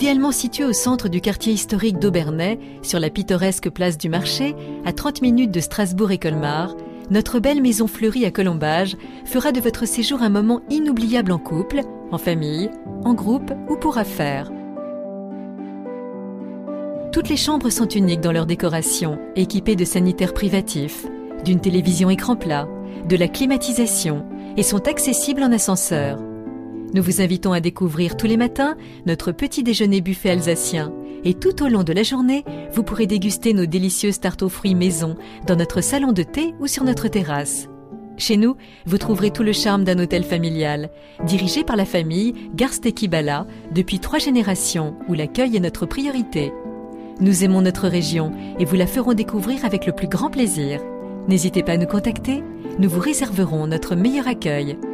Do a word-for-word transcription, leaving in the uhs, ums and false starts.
Idéalement situé au centre du quartier historique d'Aubernais, sur la pittoresque place du Marché, à trente minutes de Strasbourg et Colmar, notre belle maison fleurie à Colombages fera de votre séjour un moment inoubliable en couple, en famille, en groupe ou pour affaires. Toutes les chambres sont uniques dans leur décoration, équipées de sanitaires privatifs, d'une télévision écran plat, de la climatisation et sont accessibles en ascenseur. Nous vous invitons à découvrir tous les matins notre petit déjeuner buffet alsacien et tout au long de la journée, vous pourrez déguster nos délicieuses tartes aux fruits maison dans notre salon de thé ou sur notre terrasse. Chez nous, vous trouverez tout le charme d'un hôtel familial, dirigé par la famille Garsteki-Bala depuis trois générations où l'accueil est notre priorité. Nous aimons notre région et vous la ferons découvrir avec le plus grand plaisir. N'hésitez pas à nous contacter, nous vous réserverons notre meilleur accueil.